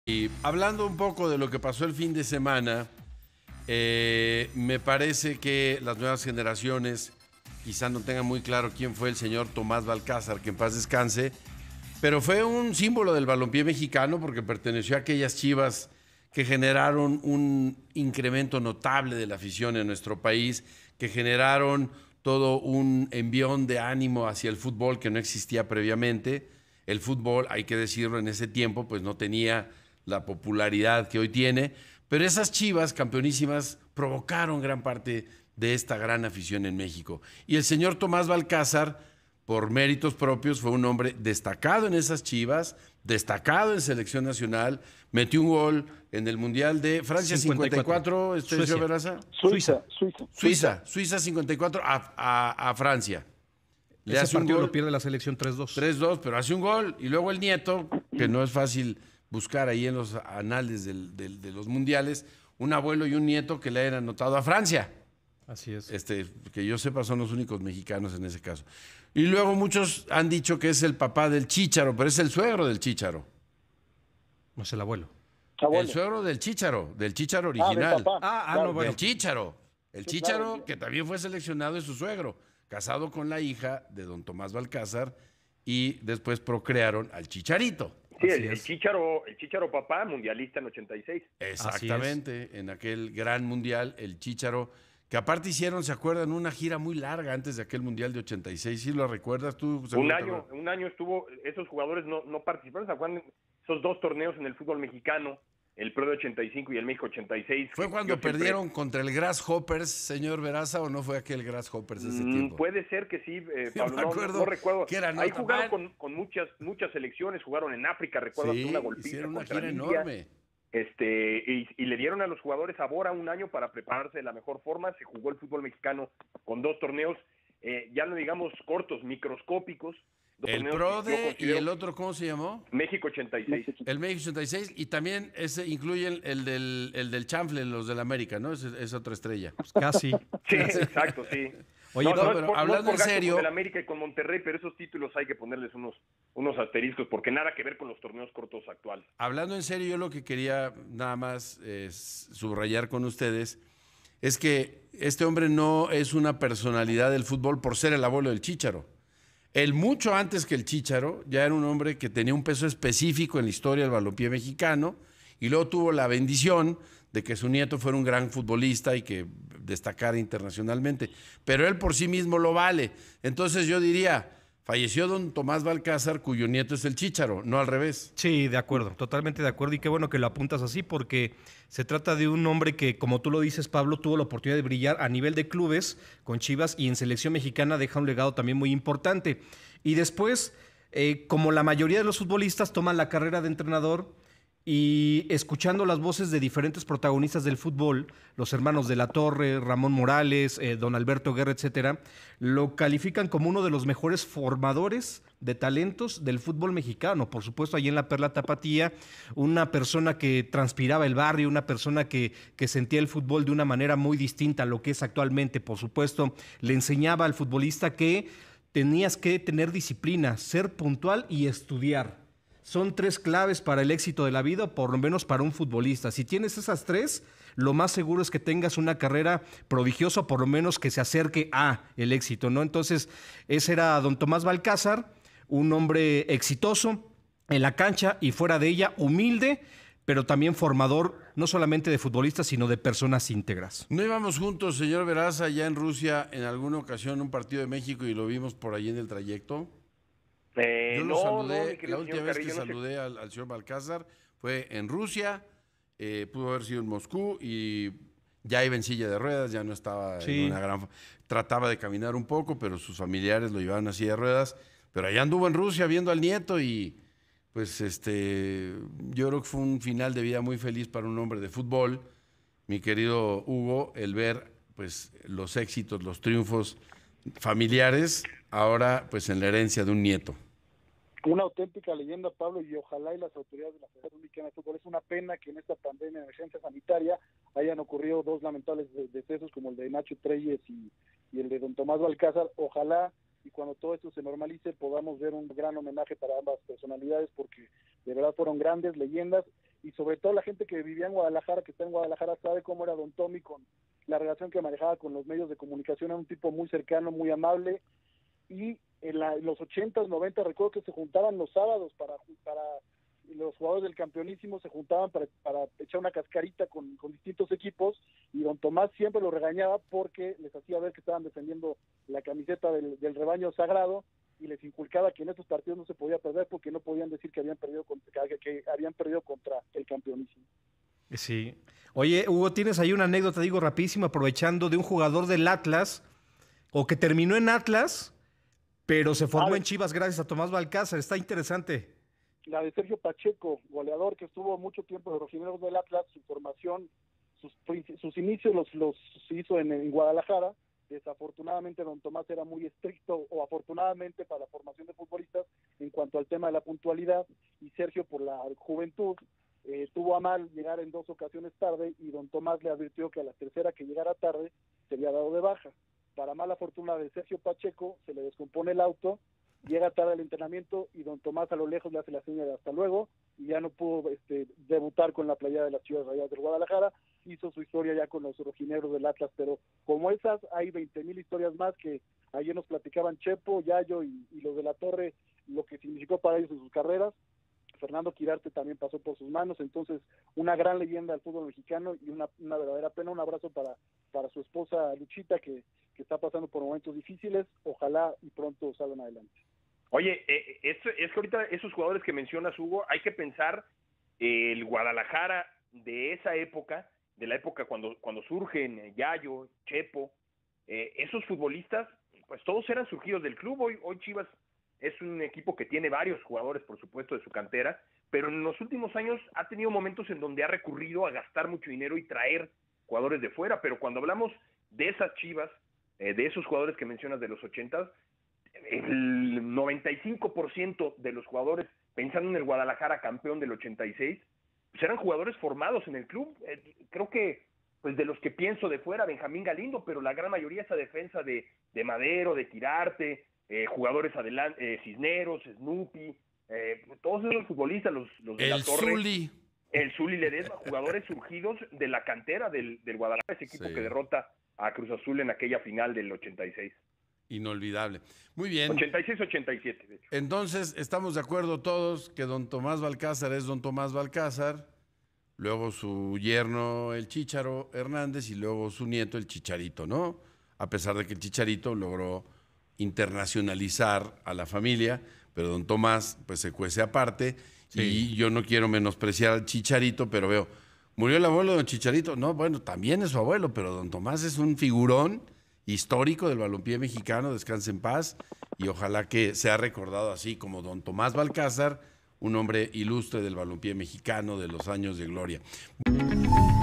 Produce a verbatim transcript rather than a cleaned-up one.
Y hablando un poco de lo que pasó el fin de semana, eh, me parece que las nuevas generaciones quizá no tengan muy claro quién fue el señor Tomás Balcázar, que en paz descanse, pero fue un símbolo del balompié mexicano porque perteneció a aquellas Chivas que generaron un incremento notable de la afición en nuestro país, que generaron todo un envión de ánimo hacia el fútbol que no existía previamente. El fútbol, hay que decirlo, en ese tiempo pues no tenía la popularidad que hoy tiene, pero esas Chivas campeonísimas provocaron gran parte de esta gran afición en México. Y el señor Tomás Balcázar, por méritos propios, fue un hombre destacado en esas Chivas, destacado en selección nacional, metió un gol en el Mundial de Francia cincuenta y cuatro, ¿este es Veraza? Suiza, Suiza. Suiza, Suiza cincuenta y cuatro a, a, a Francia. Le Ese hace partido un gol, lo pierde la selección tres dos. tres dos, pero hace un gol. Y luego el Nieto, que no es fácil buscar ahí en los anales del, del, de los mundiales, un abuelo y un nieto que le hayan anotado a Francia. Así es. Este, que yo sepa son los únicos mexicanos en ese caso. Y luego muchos han dicho que es el papá del Chícharo, pero es el suegro del Chícharo. No es el abuelo. Abuelo. El suegro del Chícharo, del Chícharo original. Ah, Ah, ah claro. no, bueno. Del Chícharo. El Sí, Chícharo, claro. que también fue seleccionado, es su suegro, casado con la hija de don Tomás Balcázar, y después procrearon al Chicharito. Sí, Así el, el es. Chícharo, el Chícharo papá, mundialista en ochenta y seis. Exactamente, en aquel gran mundial, el Chícharo, que aparte hicieron, ¿se acuerdan? Una gira muy larga antes de aquel mundial de ochenta y seis. ¿Sí lo recuerdas tú? Un año, un año estuvo, esos jugadores no, no participaron, ¿se acuerdan? Esos dos torneos en el fútbol mexicano, el Pro de ochenta y cinco y el México ochenta y seis. ¿Fue cuando Yo siempre- perdieron contra el Grasshoppers, señor Veraza, o no fue aquel Grasshoppers ese Mm, tiempo? Puede ser que sí, eh, Yo Pablo, me no, acuerdo no recuerdo. que era Ahí nota jugaron mal. con, con muchas muchas selecciones, jugaron en África, recuerdo Sí, una golpiza hicieron una contra gira Libia. enorme. Este, y, y le dieron a los jugadores ahora un año para prepararse de la mejor forma. Se jugó el fútbol mexicano con dos torneos, eh, ya no digamos cortos, microscópicos. Dos El torneos Pro que yo de, y considero- el otro, ¿cómo se llamó? México ochenta y seis. El México ochenta y seis, y también ese incluye el, el del, el del chanfle, los del América, ¿no? Es, es otra estrella. Casi. Sí, exacto, sí. Oye, no, es pero por- hablando es por en gasto serio- con el América y con Monterrey, pero esos títulos hay que ponerles unos, unos asteriscos porque nada que ver con los torneos cortos actuales. Hablando en serio, yo lo que quería nada más es subrayar con ustedes es que este hombre no es una personalidad del fútbol por ser el abuelo del Chícharo. Él, mucho antes que el Chícharo, ya era un hombre que tenía un peso específico en la historia del balompié mexicano, y luego tuvo la bendición de que su nieto fuera un gran futbolista y que destacara internacionalmente. Pero él por sí mismo lo vale. Entonces yo diría, falleció don Tomás Balcázar, cuyo nieto es el Chícharo, no al revés. Sí, de acuerdo, totalmente de acuerdo. Y qué bueno que lo apuntas así, porque se trata de un hombre que, como tú lo dices, Pablo, tuvo la oportunidad de brillar a nivel de clubes con Chivas y en selección mexicana deja un legado también muy importante. Y después, eh, como la mayoría de los futbolistas, toman la carrera de entrenador y escuchando las voces de diferentes protagonistas del fútbol, los hermanos de la Torre, Ramón Morales, eh, don Alberto Guerra, etcétera, lo califican como uno de los mejores formadores de talentos del fútbol mexicano. Por supuesto, allí en la Perla Tapatía, una persona que transpiraba el barrio, una persona que, que sentía el fútbol de una manera muy distinta a lo que es actualmente. Por supuesto, le enseñaba al futbolista que tenías que tener disciplina, ser puntual y estudiar. Son tres claves para el éxito de la vida, por lo menos para un futbolista. Si tienes esas tres, lo más seguro es que tengas una carrera prodigiosa, por lo menos que se acerque a el éxito, ¿no? Entonces, ese era don Tomás Balcázar, un hombre exitoso en la cancha y fuera de ella, humilde, pero también formador no solamente de futbolistas, sino de personas íntegras. ¿No íbamos juntos, señor Veraza, ya en Rusia en alguna ocasión un partido de México y lo vimos por ahí en el trayecto? Eh, Yo lo no, no, saludé, mi querido la última señor vez que Carrillo, no sé- saludé al, al señor Balcázar fue en Rusia, eh, pudo haber sido en Moscú y ya iba en silla de ruedas, ya no estaba Sí. en una gran... Trataba de caminar un poco, pero sus familiares lo llevaban a silla de ruedas, pero allá anduvo en Rusia viendo al nieto y pues este, yo creo que fue un final de vida muy feliz para un hombre de fútbol, mi querido Hugo, el ver pues los éxitos, los triunfos familiares, ahora pues en la herencia de un nieto. Una auténtica leyenda, Pablo, y ojalá y las autoridades de la Federación Mexicana de Fútbol. Es una pena que en esta pandemia de emergencia sanitaria hayan ocurrido dos lamentables de- decesos como el de Nacho Treyes y, y el de don Tomás Balcázar. Ojalá y cuando todo esto se normalice podamos ver un gran homenaje para ambas personalidades porque de verdad fueron grandes leyendas y sobre todo la gente que vivía en Guadalajara, que está en Guadalajara, sabe cómo era don Tommy, con la relación que manejaba con los medios de comunicación. Era un tipo muy cercano, muy amable, y en, la, en los ochentas, noventa, recuerdo que se juntaban los sábados para, para los jugadores del campeonísimo se juntaban para, para echar una cascarita con, con distintos equipos, y don Tomás siempre lo regañaba porque les hacía ver que estaban defendiendo la camiseta del, del rebaño sagrado, y les inculcaba que en estos partidos no se podía perder porque no podían decir que habían perdido contra, que, que habían perdido contra el campeonísimo. Sí. Oye, Hugo, tienes ahí una anécdota, digo, rapidísimo, aprovechando, de un jugador del Atlas, o que terminó en Atlas, pero se formó ah, en Chivas gracias a Tomás Balcázar. Está interesante. La de Sergio Pacheco, goleador que estuvo mucho tiempo de los Rojinegros del Atlas. Su formación, sus, sus inicios los, los hizo en, en Guadalajara. Desafortunadamente don Tomás era muy estricto, o afortunadamente para la formación de futbolistas, en cuanto al tema de la puntualidad, y Sergio, por la juventud, eh, tuvo a mal llegar en dos ocasiones tarde, y don Tomás le advirtió que a la tercera que llegara tarde sería dado de baja. Para mala fortuna de Sergio Pacheco, se le descompone el auto, llega tarde al entrenamiento, y don Tomás a lo lejos le hace la señal de hasta luego, y ya no pudo este, debutar con la playera de las Chivas Rayadas del Guadalajara. Hizo su historia ya con los rojinegros del Atlas, pero como esas hay veinte mil historias más que ayer nos platicaban Chepo, Yayo y, y los de la Torre, lo que significó para ellos en sus carreras. Fernando Quirarte también pasó por sus manos. Entonces, una gran leyenda del fútbol mexicano, y una, una verdadera pena. Un abrazo para, para su esposa Luchita, que, que está pasando por momentos difíciles. Ojalá y pronto salgan adelante. Oye, eh, es, es que ahorita esos jugadores que mencionas, Hugo, hay que pensar eh, el Guadalajara de esa época, de la época cuando, cuando surgen Yayo, Chepo, eh, esos futbolistas, pues todos eran surgidos del club. Hoy, hoy Chivas es un equipo que tiene varios jugadores, por supuesto, de su cantera, pero en los últimos años ha tenido momentos en donde ha recurrido a gastar mucho dinero y traer jugadores de fuera. Pero cuando hablamos de esas Chivas, eh, de esos jugadores que mencionas de los ochentas, el noventa y cinco por ciento de los jugadores, pensando en el Guadalajara campeón del ochenta y seis, pues eran jugadores formados en el club. Eh, creo que, pues de los que pienso de fuera, Benjamín Galindo, pero la gran mayoría esa defensa de, de Madero, de Quirarte, eh, jugadores adelante, eh, Cisneros, Snoopy, eh, todos esos futbolistas, los, los de el la Torre. Zuli. El Zuli Ledesma, jugadores surgidos de la cantera del, del Guadalajara, ese equipo sí, que derrota a Cruz Azul en aquella final del ochenta y seis. Inolvidable. Muy bien. ochenta y seis ochenta y siete, de hecho. Entonces, estamos de acuerdo todos que don Tomás Balcázar es don Tomás Balcázar, luego su yerno el Chícharo Hernández y luego su nieto el Chicharito, ¿no? A pesar de que el Chicharito logró internacionalizar a la familia, pero don Tomás pues se cuece aparte. Sí. Y yo no quiero menospreciar al Chicharito, pero veo, murió el abuelo de don Chicharito. No, bueno, también es su abuelo, pero don Tomás es un figurón histórico del balompié mexicano. Descanse en paz, y ojalá que sea recordado así como don Tomás Balcázar, un hombre ilustre del balompié mexicano de los años de gloria.